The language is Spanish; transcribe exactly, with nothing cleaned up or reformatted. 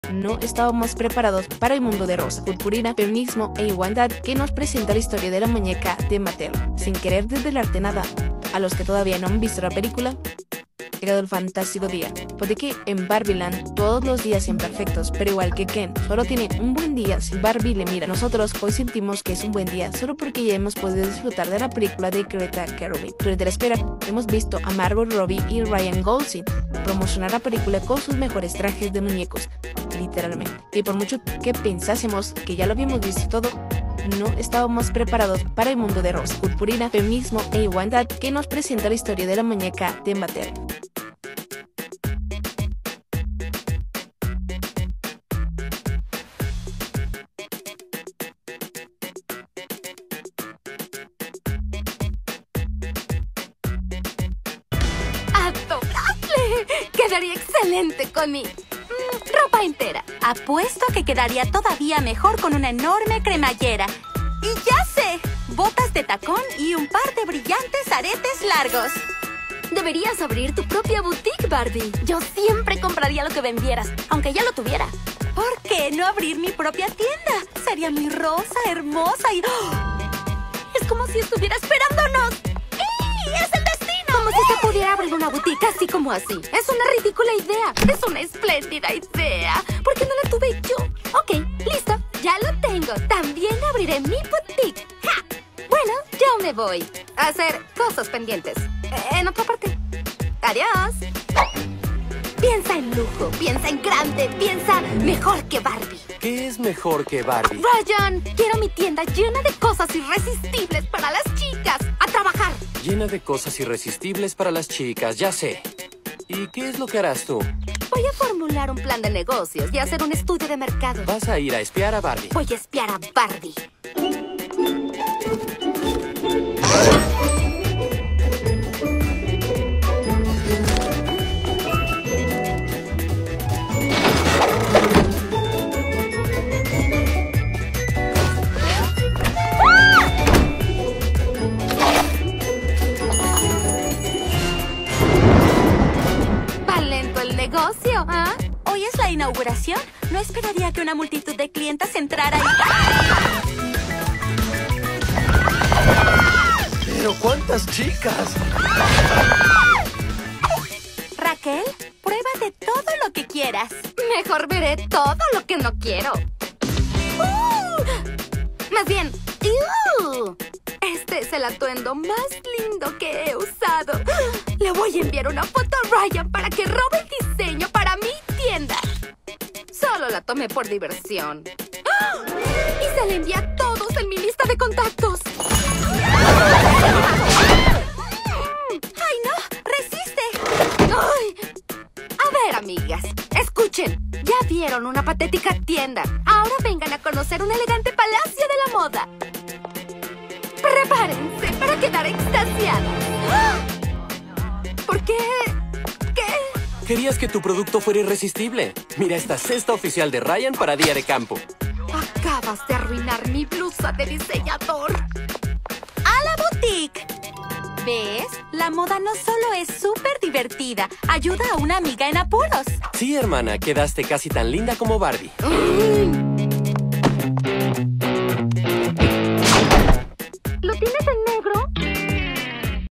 No estábamos preparados para el mundo de rosa, purpurina, feminismo e igualdad que nos presenta la historia de la muñeca de Mattel. Sin querer desvelarte nada, a los que todavía no han visto la película, ha llegado el fantástico día. Puede que en Barbieland todos los días sean perfectos, pero igual que Ken, solo tiene un buen día si Barbie le mira. Nosotros hoy sentimos que es un buen día solo porque ya hemos podido disfrutar de la película de Greta Gerwig. Durante la espera, hemos visto a Margot Robbie y Ryan Gosling promocionar la película con sus mejores trajes de muñecos, literalmente. Y por mucho que pensásemos que ya lo habíamos visto todo, no estábamos preparados para el mundo de rosa, purpurina, feminismo e igualdad que nos presenta la historia de la muñeca de Mattel. ¡Adorable! Quedaría excelente con mi mm, ropa entera. Apuesto que quedaría todavía mejor con una enorme cremallera. Y ya sé, botas de tacón y un par de brillantes aretes largos. Deberías abrir tu propia boutique, Barbie. Yo siempre compraría lo que vendieras, aunque ya lo tuviera. ¿Por qué no abrir mi propia tienda? Sería muy rosa, hermosa y... ¡oh! Es como si estuviera esperándonos. ¡Y es el destino! Como si se pudiera abrir una boutique así como así. Es una ridícula idea. Es una espléndida idea. ¿Por qué no la tuve yo? Ok, listo. Ya lo tengo. También abriré mi boutique. ¡Ja! Bueno, yo me voy a hacer cosas pendientes. En otra parte. Adiós. Piensa en lujo, piensa en grande, piensa mejor que Barbie. ¿Qué es mejor que Barbie? Ryan, quiero mi tienda llena de cosas irresistibles para las chicas. ¡A trabajar! Llena de cosas irresistibles para las chicas, ya sé. ¿Y qué es lo que harás tú? Voy a formular un plan de negocios y hacer un estudio de mercado. Vas a ir a espiar a Barbie. Voy a espiar a Barbie. Negocio, ¿ah? Hoy es la inauguración. No esperaría que una multitud de clientes entrara y... ¡Pero cuántas chicas! Raquel, prueba de todo lo que quieras. Mejor veré todo lo que no quiero. Uh, más bien, uh, este es el atuendo más lindo que he usado. Le voy a enviar una foto a Ryan para que robe el diseño para mi tienda. Solo la tomé por diversión. ¡Ah! Y se le envía a todos en mi lista de contactos. ¡Ay, no! ¡Resiste! ¡Ay! A ver, amigas, escuchen. Ya vieron una patética tienda. Ahora vengan a conocer un elegante palacio de la moda. Prepárense para quedar extasiadas. ¡Ah! ¿Por qué? ¿Qué? Querías que tu producto fuera irresistible. Mira esta cesta oficial de Ryan para día de campo. Acabas de arruinar mi blusa de diseñador. ¡A la boutique! ¿Ves? La moda no solo es súper divertida, ayuda a una amiga en apuros. Sí, hermana, quedaste casi tan linda como Barbie. Mm.